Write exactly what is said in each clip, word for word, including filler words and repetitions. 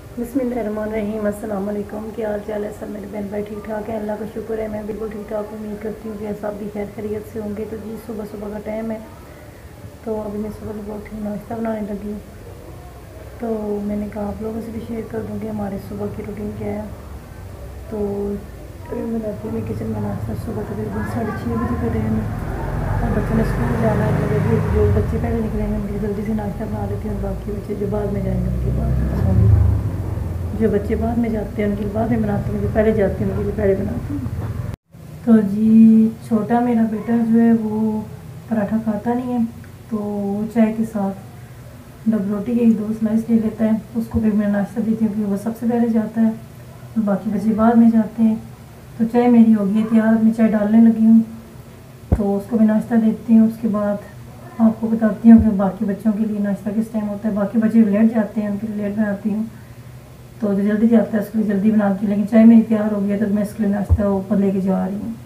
बिस्मिल्लाहिर्रहमानिर्रहीम। अस्सलाम वालेकुम। क्या हाल चाल है सब मेरे बहन भाई? ठीक ठाक है, अल्लाह का शुक्र है। मैं बिल्कुल ठीक ठाक उम्मीद करती हूँ कि सब भी खैर खैरियत से होंगे। तो जी सुबह सुबह का टाइम है, तो अभी मैं सुबह सुबह उठी नाश्ता बनाने लगी हूँ। तो मैंने कहा आप लोगों से भी शेयर कर दूँगी हमारे सुबह की रूटीन क्या है। तो अभी बनाती हूँ मैं किचन में नाश्ता। सुबह तकरीबन साढ़े छः बजे का टाइम है और बच्चों ने स्कूल जाना है। मुझे जो बच्चे पहले निकलेंगे उनके जल्दी से नाश्ता बना लेती हूँ, और बाकी बच्चे जो बाद में जाएंगे उनके बाद बनाऊँगी। जो बच्चे बाद में जाते हैं उनके लिए बाद में बनाती हूँ, जो पहले जाती हूँ उनके लिए पहले बनाती हूँ। तो जी छोटा मेरा बेटा जो है वो पराठा खाता नहीं है, तो वो चाय के साथ डब रोटी के एक दो स्लाइस ले लेता है। उसको फिर मैं नाश्ता देती हूँ क्योंकि वो सबसे पहले जाता है और बाकी बच्चे बाद में जाते हैं। तो चाय मेरी हो गई तैयार, मैं चाय डालने लगी हूँ, तो उसको भी नाश्ता देती हूँ। उसके बाद आपको बताती हूँ कि बाकी बच्चों के लिए नाश्ता किस टाइम होता है। बाकी बच्चे लेट जाते हैं, उनके लिए लेट बनाती हूँ, तो जो जल्दी जाता है उसके लिए जल्दी बनाती हूँ। लेकिन चाय मेरी तैयार हो गया तो मैं इसके लिए नाश्ता ऊपर लेके जा रही हूँ।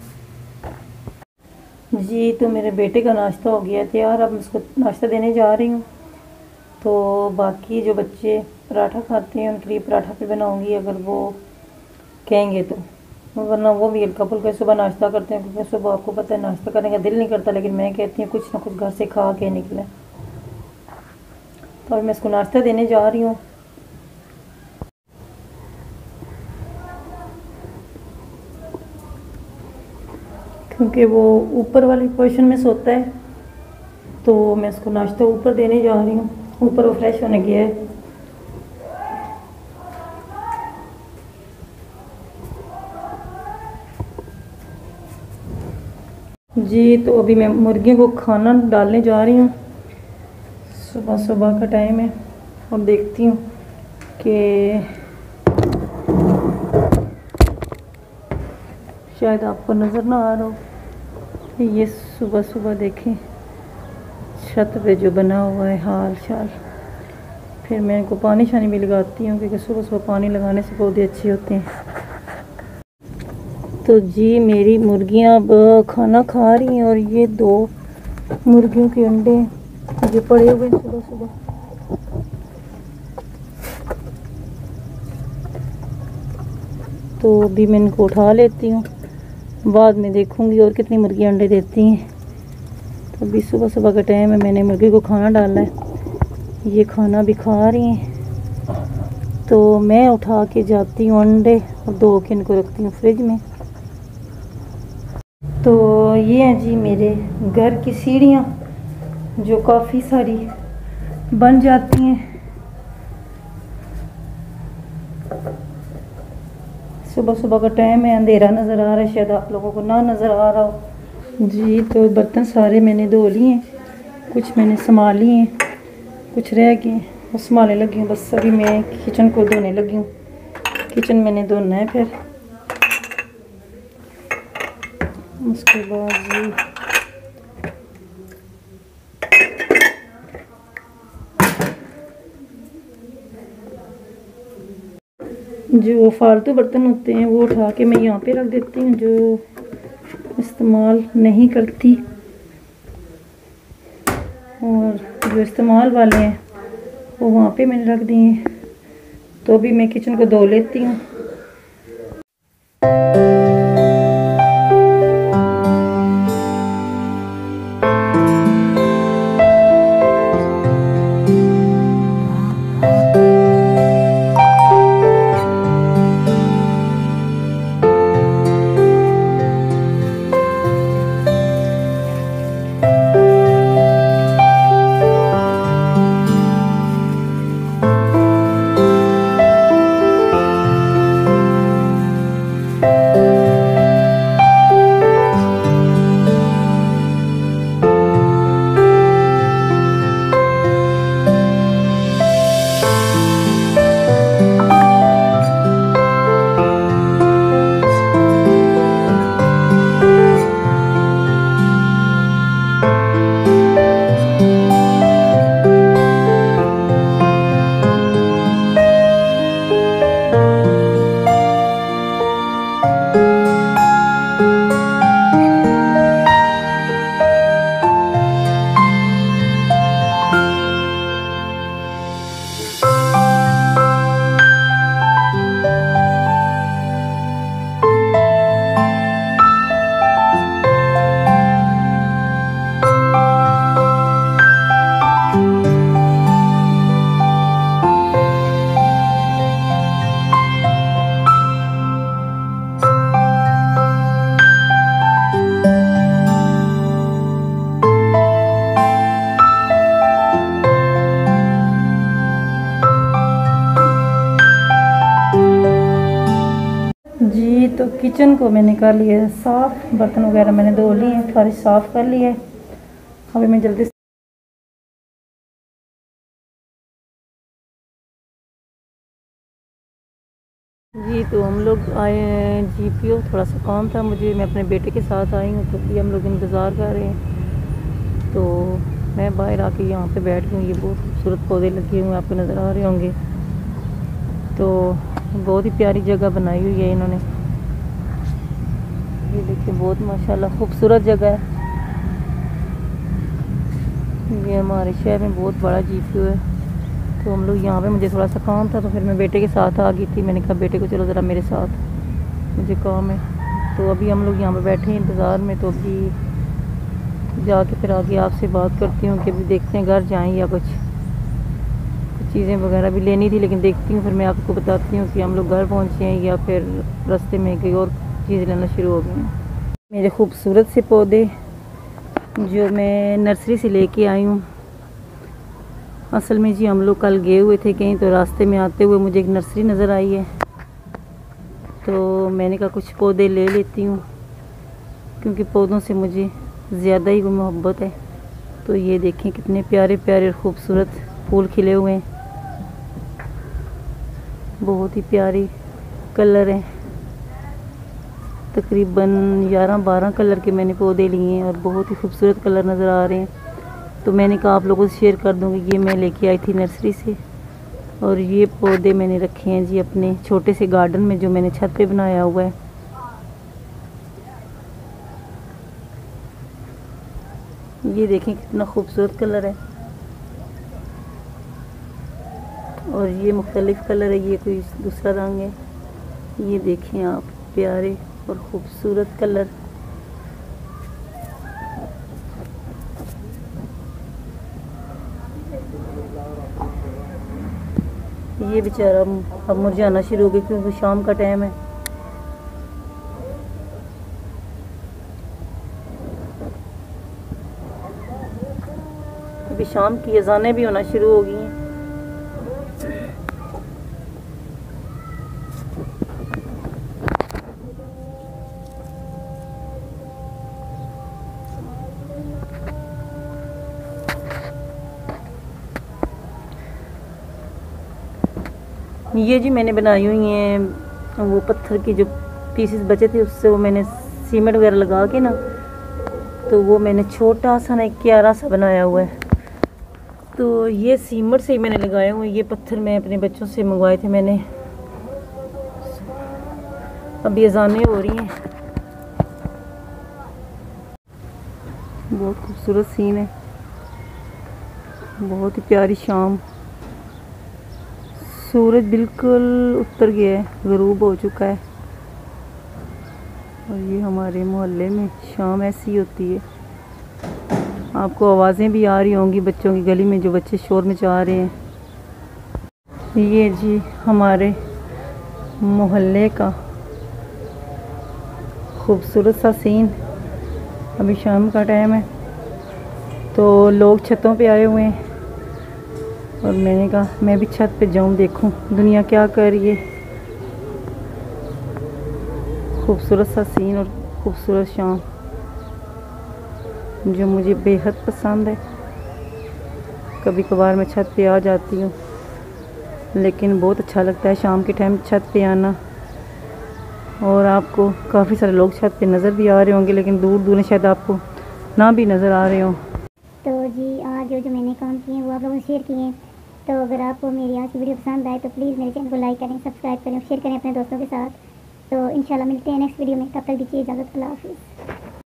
जी तो मेरे बेटे का नाश्ता हो गया तैयार, अब मैं उसको नाश्ता देने जा रही हूँ। तो बाकी जो बच्चे पराठा खाते हैं उनके लिए पराठा भी बनाऊँगी अगर वो कहेंगे तो, वरना वो भी हल्का फुल्का सुबह नाश्ता करते हैं क्योंकि सुबह आपको पता है नाश्ता करने का दिल नहीं करता, लेकिन मैं कहती हूँ कुछ ना कुछ घर से खा के निकले। तो अभी मैं इसको नाश्ता देने जा रही हूँ। क्योंकि वो ऊपर वाली पोजीशन में सोता है, तो मैं इसको नाश्ता ऊपर देने जा रही हूँ। ऊपर वो फ्रेश होने गया है। जी तो अभी मैं मुर्गियों को खाना डालने जा रही हूँ। सुबह सुबह का टाइम है और देखती हूँ कि शायद आपको नज़र ना आ रहा हो, ये सुबह सुबह देखें छत पे जो बना हुआ है हाल चाल। फिर मैं इनको पानी शानी भी लगाती हूँ क्योंकि सुबह सुबह पानी लगाने से पौधे अच्छे होते हैं। तो जी मेरी मुर्गियाँ अब खाना खा रही हैं और ये दो मुर्गियों के अंडे जो पड़े हुए हैं सुबह सुबह, तो अभी मैं इनको उठा लेती हूँ, बाद में देखूँगी और कितनी मुर्गियाँ अंडे देती हैं। तो अभी सुबह सुबह का टाइम है, मैंने मुर्गी को खाना डाला है, ये खाना भी खा रही हैं। तो मैं उठा के जाती हूँ अंडे और दो के इनको रखती हूँ फ्रिज में। तो ये हैं जी मेरे घर की सीढ़ियाँ जो काफ़ी सारी बन जाती हैं। सुबह सुबह का टाइम है, अंधेरा नज़र आ रहा है, शायद आप लोगों को ना नज़र आ रहा हो। जी तो बर्तन सारे मैंने धो लिए हैं, कुछ मैंने संभाल लिए हैं, कुछ रह गए वो संभालने लगी हूँ। बस अभी मैं किचन को धोने लगी हूँ। किचन मैंने धोना है, फिर उसके बाद जी जो फालतू बर्तन होते हैं वो उठा के मैं यहाँ पे रख देती हूँ, जो इस्तेमाल नहीं करती, और जो इस्तेमाल वाले हैं वो वहाँ पे मैंने रख दिए हैं। तो अभी मैं किचन को धो लेती हूँ। तो किचन को मैंने कर लिया है साफ़, बर्तन वगैरह मैंने धो लिए हैं, सारी साफ़ कर लिया है। अभी मैं जल्दी जी तो हम लोग आए हैं जी पी ओ, थोड़ा सा काम था मुझे, मैं अपने बेटे के साथ आई हूँ, तो अभी हम लोग इंतज़ार कर रहे हैं। तो मैं बाहर आके यहाँ पे बैठ गई हूँ। ये बहुत खूबसूरत पौधे लगे हुए आपको नज़र आ रहे होंगे। तो बहुत ही प्यारी जगह बनाई हुई है इन्होंने। ये देखिए बहुत माशाल्लाह खूबसूरत जगह है। ये हमारे शहर में बहुत बड़ा जी पी ओ है। तो हम लोग यहाँ पे, मुझे थोड़ा सा काम था तो फिर मैं बेटे के साथ आ गई थी। मैंने कहा बेटे को चलो ज़रा मेरे साथ, मुझे काम है। तो अभी हम लोग यहाँ पे बैठे हैं इंतज़ार में। तो अभी जाके फिर आगे आपसे बात करती हूँ कि अभी देखते हैं घर जाएँ या कुछ कुछ चीज़ें वगैरह भी लेनी थी, लेकिन देखती हूँ फिर मैं आपको बताती हूँ कि हम लोग घर पहुँचे हैं या फिर रास्ते में कोई और चीज़ लेना शुरू हो गई हैं। मेरे खूबसूरत से पौधे जो मैं नर्सरी से लेके आई हूँ। असल में जी हम लोग कल गए हुए थे कहीं, तो रास्ते में आते हुए मुझे एक नर्सरी नज़र आई है, तो मैंने कहा कुछ पौधे ले लेती हूँ, क्योंकि पौधों से मुझे ज़्यादा ही मोहब्बत है। तो ये देखें कितने प्यारे प्यारे और ख़ूबसूरत फूल खिले हुए हैं, बहुत ही प्यारी कलर हैं। तकरीबन ग्यारह बारह कलर के मैंने पौधे लिए हैं और बहुत ही खूबसूरत कलर नज़र आ रहे हैं। तो मैंने कहा आप लोगों से शेयर कर दूँगी। ये मैं लेके आई थी नर्सरी से, और ये पौधे मैंने रखे हैं जी अपने छोटे से गार्डन में जो मैंने छत पे बनाया हुआ है। ये देखें कितना खूबसूरत कलर है, और ये मुख्तलिफ़ कलर है, ये कोई दूसरा रंग है। ये देखें आप, प्यारे और ख़ूबसूरत कलर। ये बेचारा अब मुरझाना शुरू हो गया क्योंकि शाम का टाइम है। अभी शाम की अज़ानें भी होना शुरू हो गई हैं। ये जी मैंने बनाई हुई हैं वो पत्थर की जो पीसेस बचे थे, उससे वो मैंने सीमेंट वगैरह लगा के ना, तो वो मैंने छोटा सा ना एक क्यारा सा बनाया हुआ है। तो ये सीमेंट से ही मैंने लगाए हुए। ये पत्थर मैं अपने बच्चों से मंगवाए थे मैंने। अभी अज़ानें हो रही हैं। बहुत खूबसूरत सीन है, बहुत ही प्यारी शाम। सूरज बिल्कुल उतर गया है, ग़रूब हो चुका है। और ये हमारे मोहल्ले में शाम ऐसी होती है। आपको आवाज़ें भी आ रही होंगी बच्चों की, गली में जो बच्चे शोर मचा रहे हैं। ये जी हमारे मोहल्ले का खूबसूरत सा सीन। अभी शाम का टाइम है, तो लोग छतों पे आए हुए हैं, और मैंने कहा मैं भी छत पे जाऊं, देखूं दुनिया क्या कर रही है। खूबसूरत सा सीन और खूबसूरत शाम जो मुझे बेहद पसंद है। कभी कभार मैं छत पे आ जाती हूँ, लेकिन बहुत अच्छा लगता है शाम के टाइम छत पे आना। और आपको काफ़ी सारे लोग छत पे नज़र भी आ रहे होंगे, लेकिन दूर दूर शायद आपको ना भी नज़र आ रहे हों। तो जी आज जो जो मैंने काम किए हैं वो आप लोगों से शेयर किए हैं। तो अगर आपको मेरी आज की वीडियो पसंद आए तो प्लीज़ मेरे चैनल को लाइक करें, सब्सक्राइब करें, शेयर करें अपने दोस्तों के साथ। तो इंशाल्लाह मिलते हैं नेक्स्ट वीडियो में, तब तक दीजिए इजाज़त। अल्लाह हाफ़िज़।